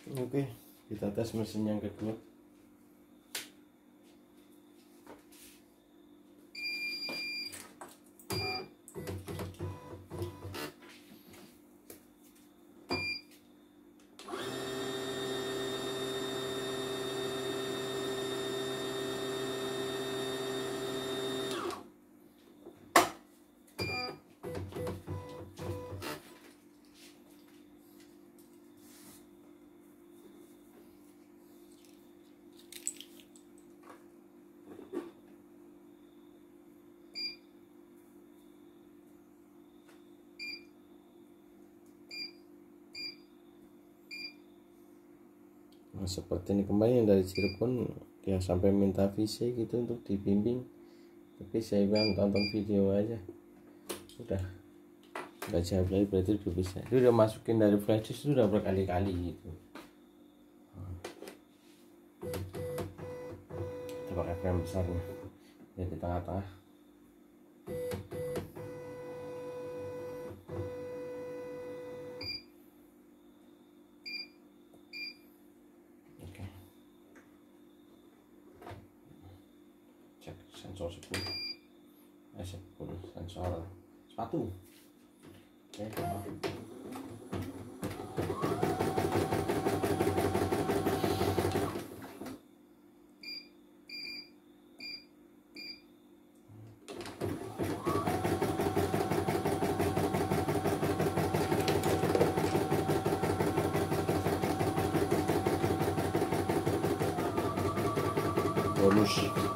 Oke, kita tes mesin yang kedua. Nah, seperti ini kemarin yang dari Cirebon, dia sampai minta VC gitu untuk dibimbing, tapi saya bilang tonton video aja, udah nggak jawab lagi. Berarti udah bisa, itu udah masukin dari flash disk, itu udah berkali-kali gitu. Kita pakai frame besarnya ya di tengah-tengah. Sensor 10 sensor sepatu. Oke. Bonus